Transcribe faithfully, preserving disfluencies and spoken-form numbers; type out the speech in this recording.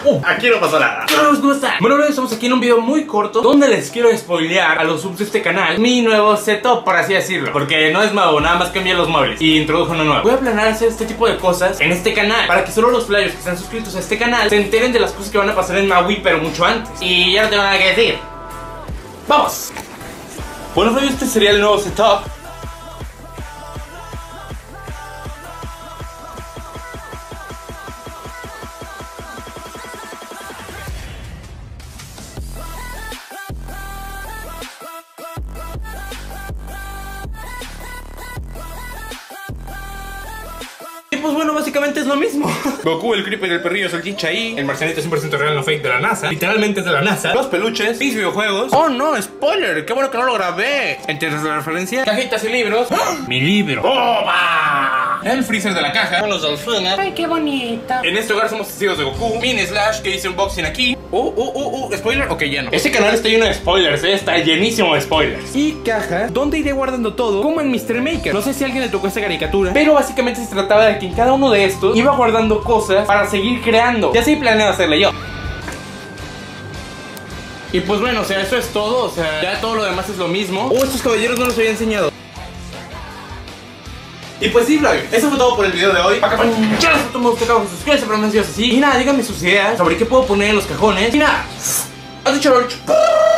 Uh, aquí no pasó nada. Hola, ¿cómo están? Bueno, hoy estamos aquí en un video muy corto donde les quiero spoilear a los subs de este canal mi nuevo setup, por así decirlo, porque no es nuevo, nada más cambié los muebles y introdujo uno nuevo. Voy a planear hacer este tipo de cosas en este canal para que solo los players que están suscritos a este canal se enteren de las cosas que van a pasar en Maui, pero mucho antes. Y ya no tengo nada que decir. ¡Vamos! Bueno, este sería el nuevo setup. Pues bueno, básicamente es lo mismo. Goku, el Creeper, el perrillo, salchicha ahí. El marcianito cien por ciento real, no fake, de la NASA. Literalmente es de la NASA. Los peluches, mis videojuegos. Oh no, spoiler, qué bueno que no lo grabé. ¿Entiendes la referencia? Cajitas y libros. ¡Ah! Mi libro. ¡Oba! El freezer de la caja. Con los delfines. Ay, qué bonita. En este hogar somos testigos de Goku. Mini Slash, que hice unboxing aquí. Uh, uh, uh, uh, spoiler. Ok, ya no. Este canal está lleno de spoilers, eh. Está llenísimo de spoilers. Y caja donde iré guardando todo, como en mister Maker. No sé si a alguien le tocó esta caricatura, pero básicamente se trataba de que en cada uno de estos iba guardando cosas para seguir creando. Y así planeo hacerle yo. Y pues bueno, o sea, eso es todo. O sea, ya todo lo demás es lo mismo. Oh, estos caballeros no los había enseñado. Y pues sí, vlog, eso fue todo por el video de hoy. Para que ya les gustó, me gustó, suscríbanse para más videos así. Y nada, díganme sus ideas sobre qué puedo poner en los cajones. Y nada, has dicho lo dicho.